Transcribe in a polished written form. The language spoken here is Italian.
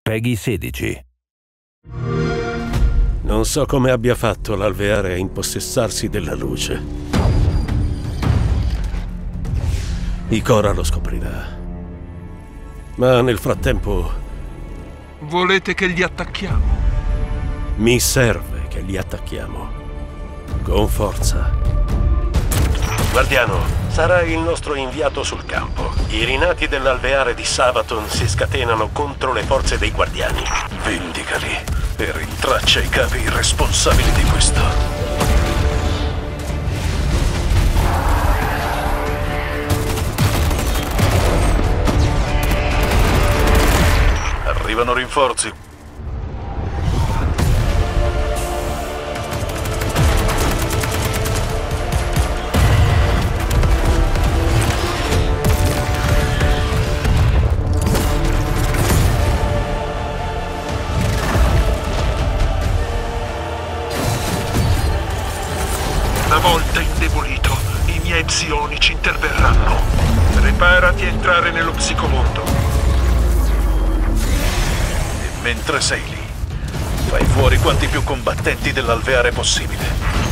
Peggy 16. Non so come abbia fatto l'alveare a impossessarsi della luce. Ikora lo scoprirà. Ma nel frattempo... Volete che li attacchiamo? Mi serve che li attacchiamo. Con forza. Guardiano, sarai il nostro inviato sul campo. I rinati dell'alveare di Savathûn si scatenano contro le forze dei guardiani. Vendicali e rintraccia i capi responsabili di questo. Arrivano rinforzi. Una volta indebolito, i miei psionici interverranno. Preparati a entrare nello psicomondo. E mentre sei lì, fai fuori quanti più combattenti dell'alveare possibile.